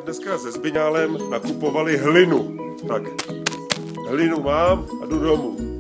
dneska se Zbyňálem nakupovali hlinu. Tak, hlinu mám a jdu domů.